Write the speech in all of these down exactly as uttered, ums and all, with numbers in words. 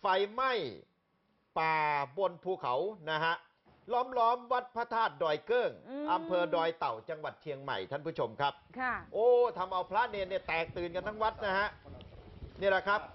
ไหม้ป่าบนภูเขานะฮะล้อมล้อมวัดพระธาตุดอยเกิ้งอำเภอดอยเต่าจังหวัดเชียงใหม่ท่านผู้ชมครับค่ะโอ้ทำเอาพระเนรเนี่ยแตกตื่นกันทั้งวัดนะฮะนี่แหละครับ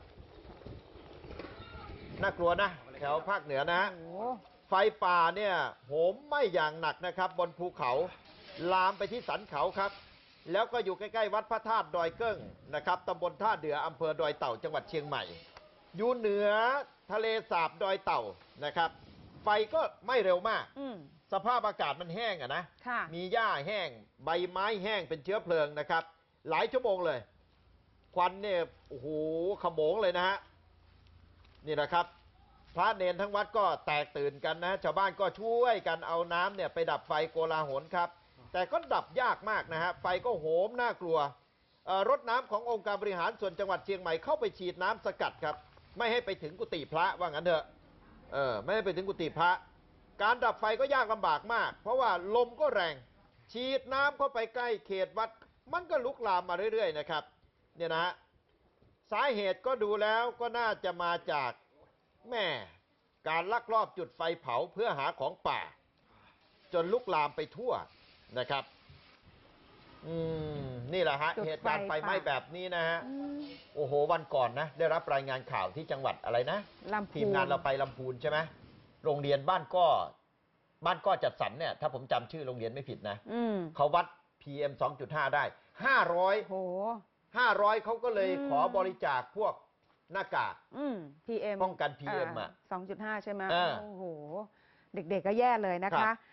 น่ากลัวนะแถวภาคเหนือนะฮะไฟป่าเนี่ยโหมไหม้อย่างหนักนะครับบนภูเขาลามไปที่สันเขาครับแล้วก็อยู่ใกล้ๆวัดพระธาตุดอยเกิ้งนะครับตำบลท่าเดืออำเภอดอยเต่าจังหวัดเชียงใหม่อยู่เหนือทะเลสาบดอยเต่านะครับไฟก็ไม่เร็วมากสภาพอากาศมันแห้งอะนะมีหญ้าแห้งใบไม้แห้งเป็นเชื้อเพลิงนะครับหลายชั่วโมงเลยควันเนี่ยโอ้โหขโมงเลยนะฮะนี่นะครับพระเนรทั้งวัดก็แตกตื่นกันนะชาวบ้านก็ช่วยกันเอาน้ำเนี่ยไปดับไฟโกลาหลครับแต่ก็ดับยากมากนะฮะไฟก็โหมน่ากลัวรถน้ำขององค์การบริหารส่วนจังหวัดเชียงใหม่เข้าไปฉีดน้ำสกัดครับไม่ให้ไปถึงกุฏิพระว่างั้นเถอะเออไม่ให้ไปถึงกุฏิพระการดับไฟก็ยากลำบากมากเพราะว่าลมก็แรงฉีดน้ำเข้าไปใกล้เขตวัดมันก็ลุกลามมาเรื่อยๆนะครับเนี่ยนะฮะสาเหตุก็ดูแล้วก็น่าจะมาจากแม่การลักลอบจุดไฟเผาเพื่อหาของป่าจนลุกลามไปทั่วนะครับอืมนี่แหละฮะเหตุการณ์ไฟไหม้แบบนี้นะฮะโอ้โหวันก่อนนะได้รับรายงานข่าวที่จังหวัดอะไรนะทีมงานเราไปลำพูนใช่ไหมโรงเรียนบ้านก้อบ้านก้อจัดสรรเนี่ยถ้าผมจำชื่อโรงเรียนไม่ผิดนะเขาวัด พี เอ็ม สองจุดห้า ได้ห้าร้อยโอ้ห้าร้อยเขาก็เลยขอบริจาคพวกหน้ากากพี เอ็มป้องกัน พี เอ็ม อ่ะสองจุดห้า ใช่ไหมโอ้โหเด็กๆก็แย่เลยนะคะ